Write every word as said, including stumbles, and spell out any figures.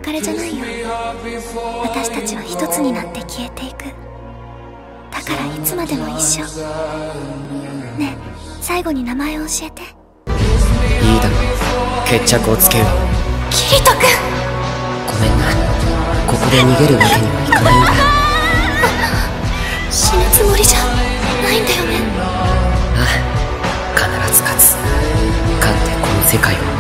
別れじゃないよ。私たちは一つになって消えていく。だからいつまでも一緒。ねえ、最後に名前を教えて。いいだろう、決着をつけよう。 キリト君、 ごめんな、ここで逃げるわけにはいかないんだ。 死ぬつもりじゃないんだよね。 ああ、必ず勝つ。勝ってこの世界を